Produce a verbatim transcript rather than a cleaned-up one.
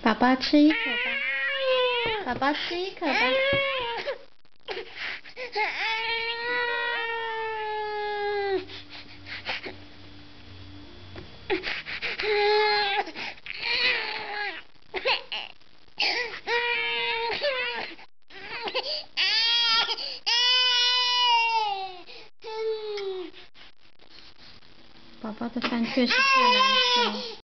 宝宝吃一口吧，宝宝吃一口吧。宝宝的饭确实太难吃了。